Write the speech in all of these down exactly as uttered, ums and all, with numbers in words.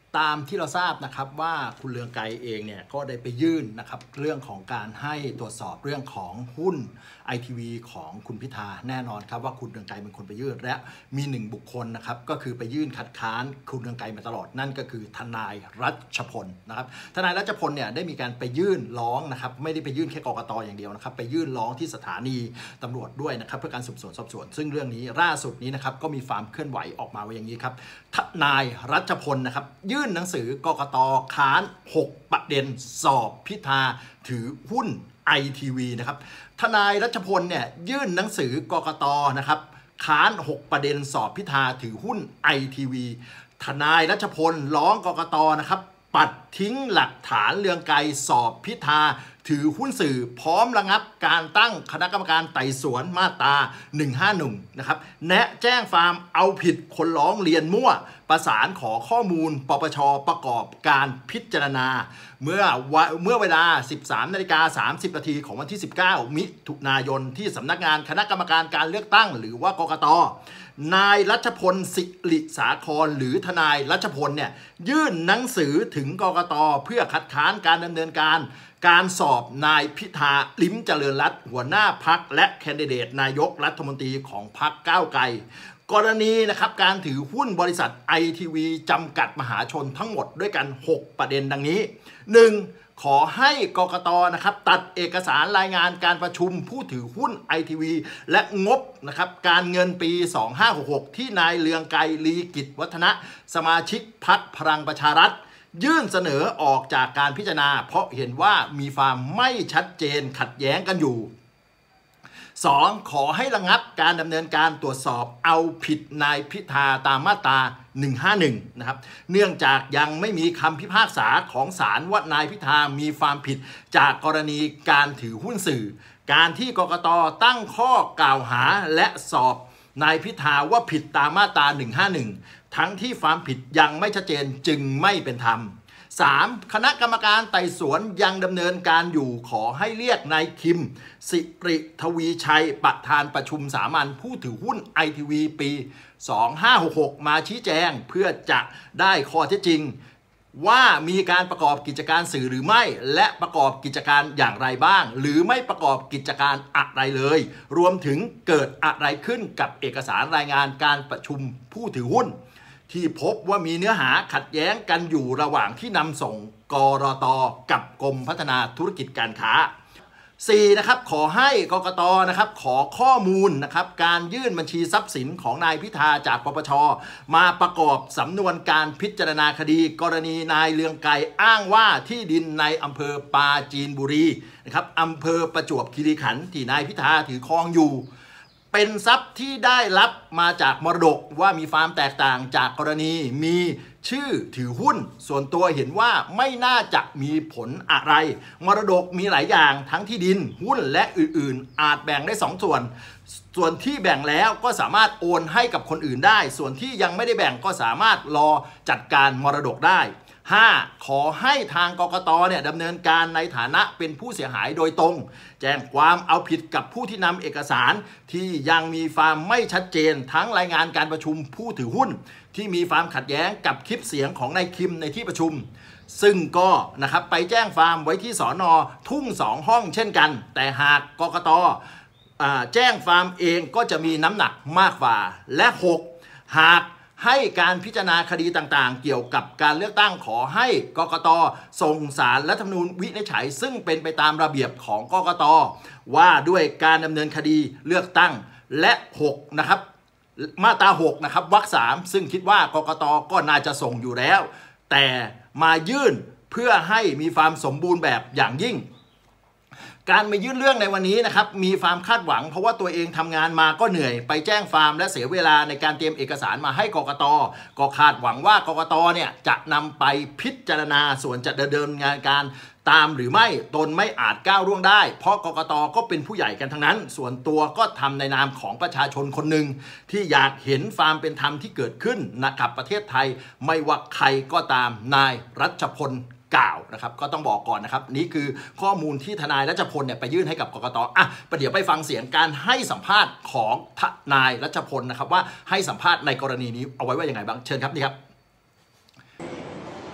ตามที่เราทราบนะครับว่าคุณเรืองไกรเองเนี่ยก็ได้ไปยื่นนะครับเรื่องของการให้ตรวจสอบเรื่องของหุ้น ไอ ที วี ของคุณพิธาแน่นอนครับว่าคุณเรืองไกรเป็นคนไปยื่นและมีหนึ่งบุคคลนะครับก็คือไปยื่นคัดค้านคุณเรืองไกรมาตลอดนั่นก็คือทนายรัชพลนะครับทนายรัชพลเนี่ยได้มีการไปยื่นร้องนะครับไม่ได้ไปยื่นแค่กกต.อย่างเดียวนะครับไปยื่นร้องที่สถานีตำรวจด้วยนะครับเพื่อการสืบสวนสอบสวนซึ่งเรื่องนี้ล่าสุดนี้นะครับก็มีความเคลื่อนไหวออกมาว่าอย่างนี้ครับทนายรัชพลนะครับยื่นหนังสือกกต.ค้านหกประเด็นสอบพิธาถือหุ้น ไอ ที วี นะครับทนายรัชพลเนี่ยยื่นหนังสือกกต.นะครับค้านหกประเด็นสอบพิธาถือหุ้น ไอ ที วี ทนายรัชพลร้องกกต.นะครับปัดทิ้งหลักฐานเรืองไกรสอบพิธาถือหุ้นสื่อพร้อมระงับการตั้งคณะกรรมการไต่สวนมาตราหนึ่งห้าหนึ่งนะครับแนะแจ้งฟาร์มเอาผิดคนร้องเรียนมั่วประสานขอข้อมูลปปช.ประกอบการพิจารณาเมื่อเมื่อเวลา สิบสามนาฬิกาสามสิบนาทีของวันที่ สิบเก้า มิถุนายนที่สำนักงานคณะกรรมการการเลือกตั้งหรือว่ากกต.นายรัชพลศิริสาครหรือทนายรัชพลเนี่ยยื่นหนังสือถึงกกต.เพื่อคัดค้านการดำเนินการการสอบนายพิธาลิ้มเจริญรัตน์หัวหน้าพรรคและแคนดิเดตนายกรัฐมนตรีของพรรคก้าวไกลกรณีนะครับการถือหุ้นบริษัท ไอ ที วี จำกัดมหาชนทั้งหมดด้วยกันหกประเด็นดังนี้ หนึ่ง. ขอให้กกต.นะครับตัดเอกสารรายงานการประชุมผู้ถือหุ้น ไอ ที วี และงบนะครับการเงินปี สองห้าหกหก ที่นายเรืองไกรลีกิจวัฒนะสมาชิกพรรคพลังประชารัฐยื่นเสนอออกจากการพิจารณาเพราะเห็นว่ามีความไม่ชัดเจนขัดแย้งกันอยู่ สอง. ขอให้ระงับการดำเนินการตรวจสอบเอาผิดนายพิธาตามมาตราหนึ่งห้าหนึ่งนะครับเนื่องจากยังไม่มีคำพิพากษาของศาลว่านายพิธามีความผิดจากกรณีการถือหุ้นสื่อการที่กกต.ตั้งข้อกล่าวหาและสอบนายพิธาว่าผิดตามมาตราหนึ่งห้าหนึ่งทั้งที่ความผิดยังไม่ชัดเจนจึงไม่เป็นธรรม สาม. คณะกรรมการไต่สวนยังดำเนินการอยู่ขอให้เรียกนายคิมสิริทวีชัยประธานประชุมสามัญผู้ถือหุ้น ไอ ที วี ปี สองห้าหกหก มาชี้แจงเพื่อจะได้ข้อเท็จจริงว่ามีการประกอบกิจการสื่อหรือไม่และประกอบกิจการอย่างไรบ้างหรือไม่ประกอบกิจการอะไรเลยรวมถึงเกิดอะไรขึ้นกับเอกสารรายงานการประชุมผู้ถือหุ้นที่พบว่ามีเนื้อหาขัดแย้งกันอยู่ระหว่างที่นำส่งกรต.กับกรมพัฒนาธุรกิจการค้า สี่. นะครับขอให้กกต.นะครับขอข้อมูลนะครับการยื่นบัญชีทรัพย์สินของนายพิธาจากปปช.มาประกอบสำนวนการพิจารณาคดีกรณีนายเรืองไกรอ้างว่าที่ดินในอำเภอปราจีนบุรีนะครับอำเภอประจวบคีรีขันธ์ที่นายพิธาถือครองอยู่เป็นทรัพย์ที่ได้รับมาจากมรดกว่ามีความแตกต่างจากกรณีมีชื่อถือหุ้นส่วนตัวเห็นว่าไม่น่าจะมีผลอะไรมรดกมีหลายอย่างทั้งที่ดินหุ้นและอื่นๆอาจแบ่งได้สองส่วนส่วนที่แบ่งแล้วก็สามารถโอนให้กับคนอื่นได้ส่วนที่ยังไม่ได้แบ่งก็สามารถรอจัดการมรดกได้ ห้า. ขอให้ทางกกต.เนี่ยดำเนินการในฐานะเป็นผู้เสียหายโดยตรงแจ้งความเอาผิดกับผู้ที่นำเอกสารที่ยังมีความไม่ชัดเจนทั้งรายงานการประชุมผู้ถือหุ้นที่มีความขัดแย้งกับคลิปเสียงของนายคิมในที่ประชุมซึ่งก็นะครับไปแจ้งความไว้ที่สน.ทุ่งสองห้องเช่นกันแต่หากกกต.แจ้งความเองก็จะมีน้ำหนักมากกว่าและ หก. หากให้การพิจารณาคดีต่างๆเกี่ยวกับการเลือกตั้งขอให้กกต.ส่งศาลรัฐธรรมนูญวินิจฉัยซึ่งเป็นไปตามระเบียบของกกต.ว่าด้วยการดำเนินคดีเลือกตั้งและ หก. นะครับมาตราหกนะครับวรรคสามซึ่งคิดว่ากกต.ก็น่าจะส่งอยู่แล้วแต่มายื่นเพื่อให้มีความสมบูรณ์แบบอย่างยิ่งการมายื่นเรื่องในวันนี้นะครับมีความคาดหวังเพราะว่าตัวเองทำงานมาก็เหนื่อยไปแจ้งฟาร์มและเสียเวลาในการเตรียมเอกสารมาให้กกต.ก็คาดหวังว่ากกต.เนี่ยจะนำไปพิจารณาส่วนจะดำเนินงานการตามหรือไม่ตนไม่อาจก้าวล่วงได้เพราะกกต.ก็เป็นผู้ใหญ่กันทั้งนั้นส่วนตัวก็ทำในนามของประชาชนคนหนึ่งที่อยากเห็นความเป็นธรรมที่เกิดขึ้นกับประเทศไทยไม่ว่าใครก็ตามนายรัชพลกล่าวนะครับก็ต้องบอกก่อนนะครับนี่คือข้อมูลที่ทนายรัชพลเนี่ยไปยื่นให้กับกกต.อ่ะประเดี๋ยวไปฟังเสียงการให้สัมภาษณ์ของทนายรัชพลนะครับว่าให้สัมภาษณ์ในกรณีนี้เอาไว้ว่ายังไงบ้างเชิญครับนี่ครับ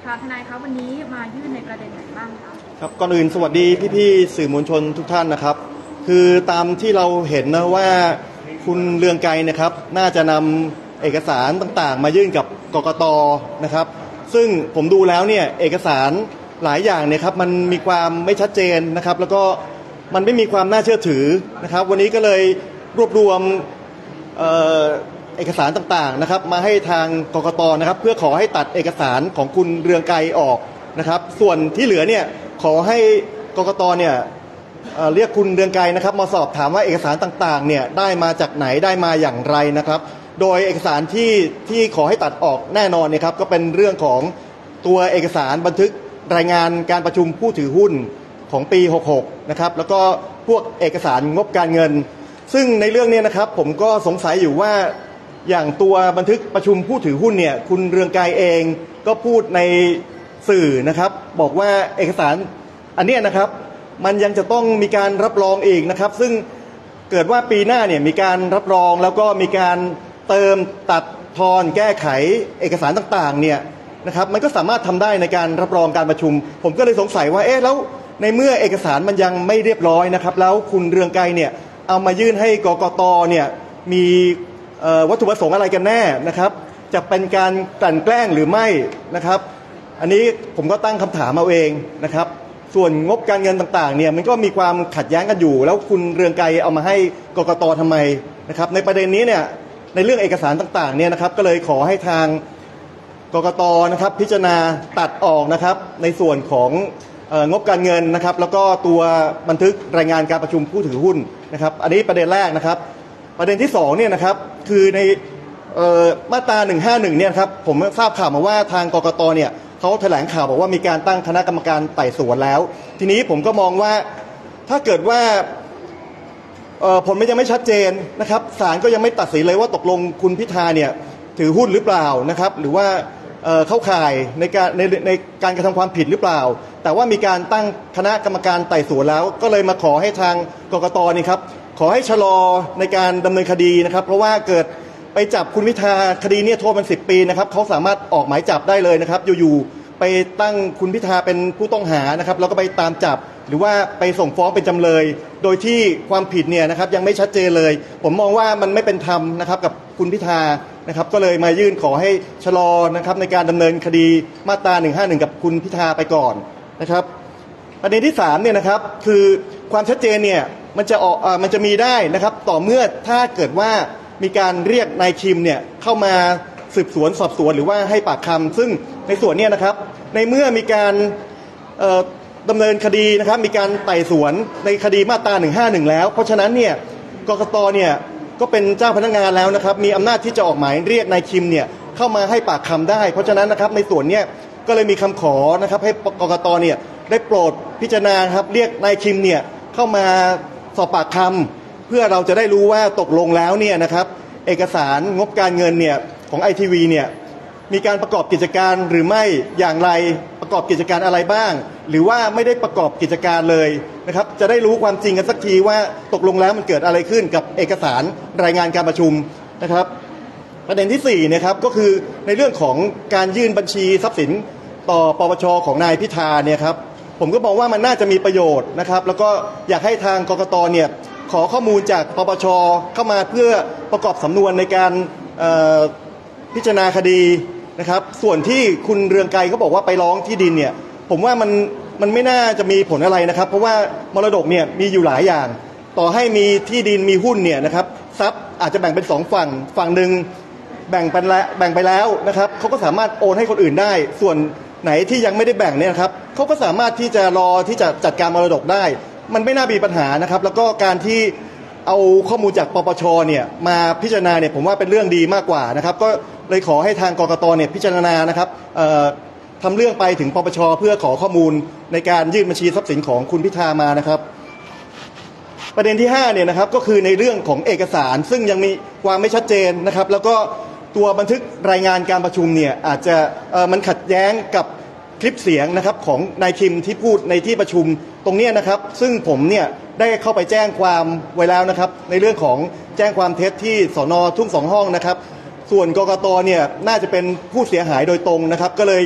ค่ะทนายคะวันนี้มายื่นในประเด็นไหนบ้างคะครับก่อนอื่นสวัสดีพี่ๆสื่อมวลชนทุกท่านนะครับคือตามที่เราเห็นนะว่าคุณเรืองไกรนะครับน่าจะนำเอกสารต่างๆมายื่นกับกกต.นะครับซึ่งผมดูแล้วเนี่ยเอกสารหลายอย่างเนี่ยครับมันมีความไม่ชัดเจนนะครับแล้วก็มันไม่มีความน่าเชื่อถือนะครับวันนี้ก็เลยรวบรวมเอ่อเอกสารต่างๆนะครับมาให้ทางกกต.นะครับเพื่อขอให้ตัดเอกสารของคุณเรืองไกรออกนะครับส่วนที่เหลือเนี่ยขอให้กกต.เนี่ยเอ่อเรียกคุณเรืองไกรนะครับมาสอบถามว่าเอกสารต่างๆเนี่ยได้มาจากไหนได้มาอย่างไรนะครับโดยเอกสารที่ที่ขอให้ตัดออกแน่นอนนะครับก็เป็นเรื่องของตัวเอกสารบันทึกรายงานการประชุมผู้ถือหุ้นของปีหกหกนะครับแล้วก็พวกเอกสารงบการเงินซึ่งในเรื่องนี้นะครับผมก็สงสัยอยู่ว่าอย่างตัวบันทึกประชุมผู้ถือหุ้นเนี่ยคุณเรืองไกรเองก็พูดในสื่อนะครับบอกว่าเอกสารอันนี้นะครับมันยังจะต้องมีการรับรองอีกนะครับซึ่งเกิดว่าปีหน้าเนี่ยมีการรับรองแล้วก็มีการเติมตัดทอนแก้ไขเอกสารต่างๆเนี่ยนะครับมันก็สามารถทำได้ในการรับรองการประชุมผมก็เลยสงสัยว่าเอ๊ะแล้วในเมื่อเอกสารมันยังไม่เรียบร้อยนะครับแล้วคุณเรืองไกรเนี่ยเอามายื่นให้กกต.เนี่ยมีวัตถุประสงค์อะไรกันแน่นะครับจะเป็นการกลั่นแกล้งหรือไม่นะครับอันนี้ผมก็ตั้งคำถามเอาเองนะครับส่วนงบการเงินต่างๆเนี่ยมันก็มีความขัดแย้งกันอยู่แล้วคุณเรืองไกรเอามาให้กกต.ทำไมนะครับในประเด็นนี้เนี่ยในเรื่องเอกสารต่างๆเนี่ยนะครับก็เลยขอให้ทางกกต.นะครับพิจารณาตัดออกนะครับในส่วนของงบการเงินนะครับแล้วก็ตัวบันทึกรายงานการประชุมผู้ถือหุ้นนะครับอันนี้ประเด็นแรกนะครับประเด็นที่สองเนี่ยนะครับคือในมาตราหนึ่งห้าหนึ่งเนี่ยครับผมทราบข่าวมาว่าทางกกต.เนี่ยเขาแถลงข่าวบอกว่ามีการตั้งคณะกรรมการไต่สวนแล้วทีนี้ผมก็มองว่าถ้าเกิดว่าผลมันยังไม่ชัดเจนนะครับศาลก็ยังไม่ตัดสินเลยว่าตกลงคุณพิธาเนี่ยถือหุ้นหรือเปล่านะครับหรือว่าเข้าข่ายในการในในการกระทำความผิดหรือเปล่าแต่ว่ามีการตั้งคณะกรรมการไต่สวนแล้วก็เลยมาขอให้ทางกกต.นี่ครับขอให้ชะลอในการดำเนินคดีนะครับเพราะว่าเกิดไปจับคุณพิธาคดีนี้โทษมันสิบปีนะครับเขาสามารถออกหมายจับได้เลยนะครับอยู่ๆไปตั้งคุณพิธาเป็นผู้ต้องหานะครับแล้วก็ไปตามจับหรือว่าไปส่งฟ้องเป็นจำเลยโดยที่ความผิดเนี่ยนะครับยังไม่ชัดเจนเลยผมมองว่ามันไม่เป็นธรรมนะครับกับคุณพิธานะครับก็เลยมายื่นขอให้ชะลอนะครับในการดำเนินคดีมาตราหนึ่งห้าหนึ่งกับคุณพิธาไปก่อนนะครับประเด็นที่สามเนี่ยนะครับคือความชัดเจนเนี่ยมันจะออกมันจะมีได้นะครับต่อเมื่อถ้าเกิดว่ามีการเรียกนายคิมเนี่ยเข้ามาสืบสวนสอบสวนหรือว่าให้ปากคำซึ่งในส่วนนี้นะครับในเมื่อมีการดำเนินคดีนะครับมีการไต่สวนในคดีมาตราหนึ่งห้าหนึ่งแล้วเพราะฉะนั้นเนี่ยกกต.เนี่ยก็เป็นเจ้าพนักงานแล้วนะครับมีอำนาจที่จะออกหมายเรียกนายคิมเนี่ยเข้ามาให้ปากคำได้เพราะฉะนั้นนะครับในส่วนนี้ก็เลยมีคำขอนะครับให้กกต.เนี่ยได้โปรดพิจารณาครับเรียกนายคิมเนี่ยเข้ามาสอบปากคำเพื่อเราจะได้รู้ว่าตกลงแล้วเนี่ยนะครับเอกสารงบการเงินเนี่ยของ ไอ ที วี เนี่ยมีการประกอบกิจการหรือไม่อย่างไรประกอบกิจการอะไรบ้างหรือว่าไม่ได้ประกอบกิจการเลยนะครับจะได้รู้ความจริงกันสักทีว่าตกลงแล้วมันเกิดอะไรขึ้นกับเอกสารรายงานการประชุมนะครับประเด็นที่สี่นะครับก็คือในเรื่องของการยื่นบัญชีทรัพย์สินต่อปปช.ของนายพิธาเนี่ยครับผมก็มองว่ามันน่าจะมีประโยชน์นะครับแล้วก็อยากให้ทางกกต.เนี่ยขอข้อมูลจากปปช.เข้ามาเพื่อประกอบสำนวนในการพิจารณาคดีนะครับส่วนที่คุณเรืองไกรเขาบอกว่าไปร้องที่ดินเนี่ยผมว่ามันมันไม่น่าจะมีผลอะไรนะครับเพราะว่ามรดกเนี่ยมีอยู่หลายอย่างต่อให้มีที่ดินมีหุ้นเนี่ยนะครับทรัพย์อาจจะแบ่งเป็นสองฝั่งฝั่งหนึ่งแบ่งไปแล้วแบ่งไปแล้วนะครับเขาก็สามารถโอนให้คนอื่นได้ส่วนไหนที่ยังไม่ได้แบ่งเนี่ยครับเขาก็สามารถที่จะรอที่จะจัดการมรดกได้มันไม่น่ามีปัญหานะครับแล้วก็การที่เอาข้อมูลจากปปช.เนี่ยมาพิจารณาเนี่ยผมว่าเป็นเรื่องดีมากกว่านะครับก็เลยขอให้ทางกกต.เนี่ยพิจารณานะครับทำเรื่องไปถึงปปช.เพื่อขอข้อมูลในการยื่นบัญชีทรัพย์สินของคุณพิธามานะครับประเด็นที่ห้าเนี่ยนะครับก็คือในเรื่องของเอกสารซึ่งยังมีความไม่ชัดเจนนะครับแล้วก็ตัวบันทึกรายงานการประชุมเนี่ยอาจจะมันขัดแย้งกับคลิปเสียงนะครับของนายคิมที่พูดในที่ประชุมตรงนี้นะครับซึ่งผมเนี่ยได้เข้าไปแจ้งความไว้แล้วนะครับในเรื่องของแจ้งความเท็จที่สน.ทุ่งสองห้องนะครับส่วนกกต.เนี่ยน่าจะเป็นผู้เสียหายโดยตรงนะครับก็เลย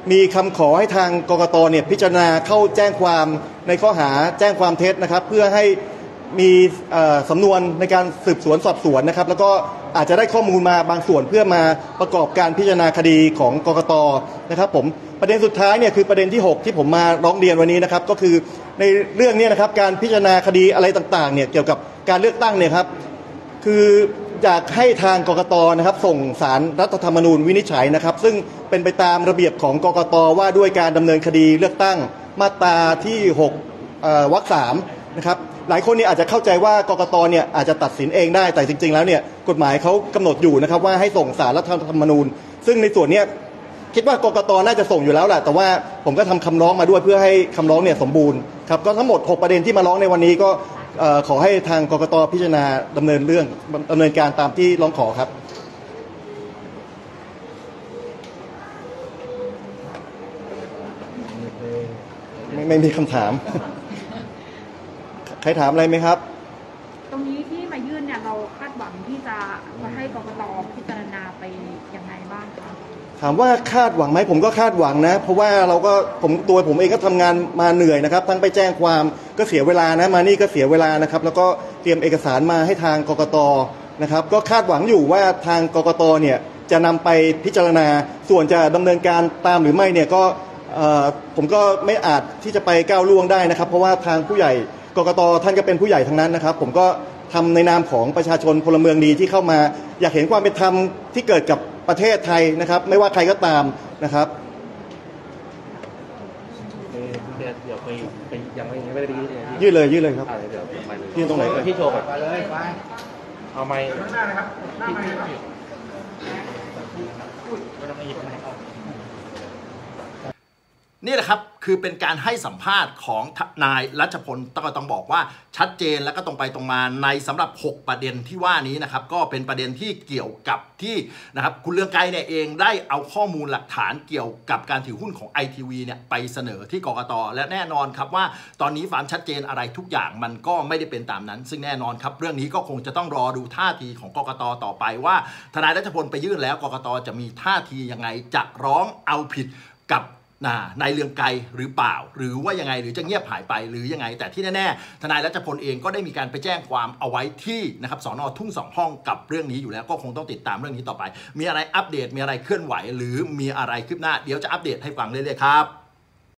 มีคำขอให้ทางกกตเนี่ยพิจารณาเข้าแจ้งความในข้อหาแจ้งความเท็จนะครับเพื่อให้มีสำนวนในการสืบสวนสอบสวนนะครับแล้วก็อาจจะได้ข้อมูลมาบางส่วนเพื่อมาประกอบการพิจารณาคดีของกกตนะครับผมประเด็นสุดท้ายเนี่ยคือประเด็นที่หกที่ผมมาร้องเรียนวันนี้นะครับก็คือในเรื่องนี้นะครับการพิจารณาคดีอะไรต่างๆเนี่ยเกี่ยวกับการเลือกตั้งเนี่ยครับคืออยากให้ทางกกตนะครับส่งศาลรัฐธรรมนูญวินิจฉัยนะครับซึ่งเป็นไปตามระเบียบของกกตว่าด้วยการดำเนินคดีเลือกตั้งมาตราที่หกวรรคสามนะครับหลายคนเนี่ยอาจจะเข้าใจว่ากกตเนี่ยอาจจะตัดสินเองได้แต่จริงๆแล้วเนี่ยกฎหมายเขากำหนดอยู่นะครับว่าให้ส่งศาลรัฐธรรมนูญซึ่งในส่วนนี้คิดว่ากกตน่าจะส่งอยู่แล้วแหละแต่ว่าผมก็ทำคำร้องมาด้วยเพื่อให้คำร้องเนี่ยสมบูรณ์ครับก็ทั้งหมดหกประเด็นที่มาร้องในวันนี้ก็ขอให้ทางกกตพิจารณาดำเนินเรื่องดำเนินการตามที่ร้องขอครับไม่ไม่มีคำถามใครถามอะไรไหมครับตรงนี้ที่มายื่นเนี่ยเราคาดหวังที่จะให้กกตพิจารณาไปยังไงบ้างคะถามว่าคาดหวังไหมผมก็คาดหวังนะเพราะว่าเราก็ผมตัวผมเองก็ทำงานมาเหนื่อยนะครับทั้งไปแจ้งความก็เสียเวลานะมานี่ก็เสียเวลานะครับแล้วก็เตรียมเอกสารมาให้ทางกกตนะครับก็คาดหวังอยู่ว่าทางกกตเนี่ยจะนำไปพิจารณาส่วนจะดำเนินการตามหรือไม่เนี่ยก็ผมก็ไม่อาจที่จะไปก้าวล่วงได้นะครับเพราะว่าทางผู้ใหญ่กกตท่านก็เป็นผู้ใหญ่ทั้งนั้นนะครับผมก็ทำในนามของประชาชนพลเมืองดีที่เข้ามาอยากเห็นความเป็นธรรมที่เกิดกับประเทศไทยนะครับไม่ว่าใครก็ตามนะครับเดี๋ยวไปไปยังไม่ไม่ได้ยื่นยื่นเลยยื่นเลยครับเดี๋ยวไปเลยยื่นตรงไหนที่โชว์แบบเลยไปเอาไม้หน้านะครับหน้าไม้ไม่ต้องหยิบไม้เข้านี่แหละครับคือเป็นการให้สัมภาษณ์ของนายรัชพลก็ต้องบอกว่าชัดเจนและก็ตรงไปตรงมาในสำหรับหกประเด็นที่ว่านี้นะครับก็เป็นประเด็นที่เกี่ยวกับที่นะครับคุณเรืองไกรเนี่ยเองได้เอาข้อมูลหลักฐานเกี่ยวกับการถือหุ้นของ ไอ ที วี เนี่ยไปเสนอที่กกตและแน่นอนครับว่าตอนนี้ความชัดเจนอะไรทุกอย่างมันก็ไม่ได้เป็นตามนั้นซึ่งแน่นอนครับเรื่องนี้ก็คงจะต้องรอดูท่าทีของกกตต่อไปว่าทนายรัชพลไปยื่นแล้วกกตจะมีท่าทียังไงจะร้องเอาผิดกับนายเรืองไกรหรือเปล่าหรือว่ายังไงหรือจะเงียบหายไปหรือยังไงแต่ที่แน่ๆทนายรัชพลเองก็ได้มีการไปแจ้งความเอาไว้ที่นะครับสน.ทุ่งสองห้องกับเรื่องนี้อยู่แล้วก็คงต้องติดตามเรื่องนี้ต่อไปมีอะไรอัปเดตมีอะไรเคลื่อนไหวหรือมีอะไรคืบหน้าเดี๋ยวจะอัปเดตให้ฟังเรื่อยๆครับ